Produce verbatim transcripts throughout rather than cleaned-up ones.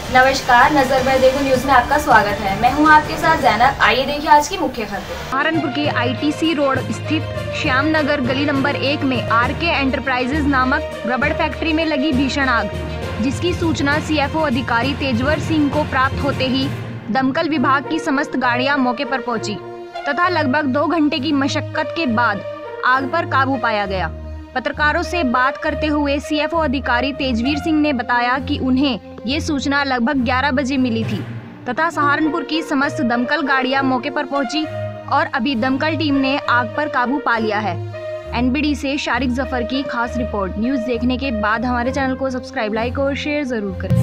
नमस्कार, नजर में देखो न्यूज में आपका स्वागत है। मैं हूं आपके साथ जैनब। आइए देखिए आज की मुख्य खबरें। सहारनपुर के आईटीसी रोड स्थित श्याम नगर गली नंबर एक में आरके एंटरप्राइजेज नामक रबड़ फैक्ट्री में लगी भीषण आग, जिसकी सूचना सीएफओ अधिकारी तेजवर सिंह को प्राप्त होते ही दमकल विभाग की समस्त गाड़ियां मौके पर पहुंची तथा लगभग दो घंटे की मशक्कत के बाद आग पर काबू पाया गया। पत्रकारों से बात करते हुए सीएफओ अधिकारी तेजवीर सिंह ने बताया कि उन्हें ये सूचना लगभग ग्यारह बजे मिली थी तथा सहारनपुर की समस्त दमकल गाड़ियां मौके पर पहुंची और अभी दमकल टीम ने आग पर काबू पा लिया है। एनबीडी से शारिक जफर की खास रिपोर्ट। न्यूज देखने के बाद हमारे चैनल को सब्सक्राइब, लाइक और शेयर जरूर करें।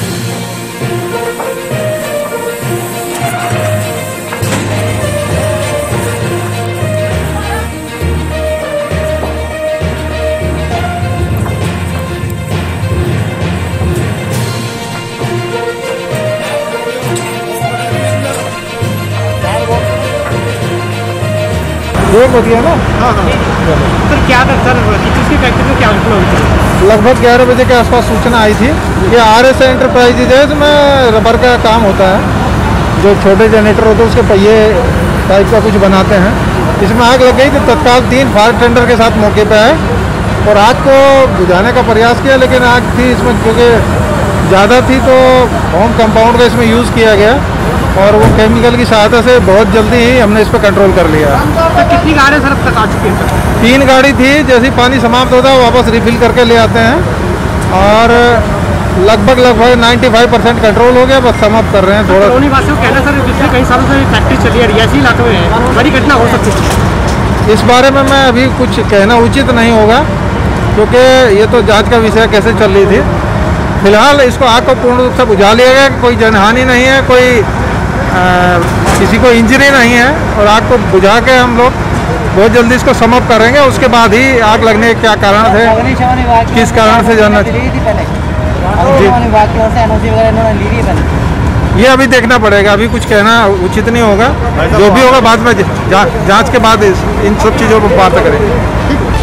एक होती है ना। हाँ हाँ सर, क्या था सर किसकी फैक्ट्री में क्या घटना हुई थी? लगभग ग्यारह बजे के आसपास सूचना आई थी कि आर एस एंटरप्राइजेज है, इसमें रबर का काम होता है, जो छोटे जनरेटर होते हैं उसके पहिए टाइप का कुछ बनाते हैं। इसमें आग लग गई तो तत्काल तीन फायर टेंडर के साथ मौके पे आए और आग को बुझाने का प्रयास किया, लेकिन आग थी इसमें क्योंकि ज़्यादा थी तो होम कंपाउंड का इसमें यूज़ किया गया और वो केमिकल की सहायता से बहुत जल्दी ही हमने इस पर कंट्रोल कर लिया। तो कितनी गाड़ियाँ सर अब तक आ चुकी हैं? तीन गाड़ी थी, जैसे ही पानी समाप्त होता है वापस रिफिल करके ले आते हैं और लगभग लगभग पचानवे परसेंट कंट्रोल हो गया, बस समाप्त कर रहे हैं थोड़ा। कॉलोनी वासियों का कहना सर पिछले कई सालों से फैक्ट्री चली है, रियासी इलाके में है, बड़ी घटना हो सकती है। इस बारे में मैं अभी कुछ कहना उचित नहीं होगा क्योंकि ये तो जांच का विषय कैसे चल रही थी। फिलहाल इसको आग को पूर्ण रूप से बुझा लिया गया, कोई जनहानि नहीं है, कोई आ, किसी को इंजरी नहीं है और आग को बुझा के हम लोग बहुत जल्दी इसको समाप्त करेंगे। उसके बाद ही आग लगने के क्या कारण थे, किस कारण से जानना चाहिए, ये अभी देखना पड़ेगा। अभी कुछ कहना उचित नहीं होगा, जो भी होगा बाद में जा, जांच के बाद इन सब चीज़ों पर बात करेंगे।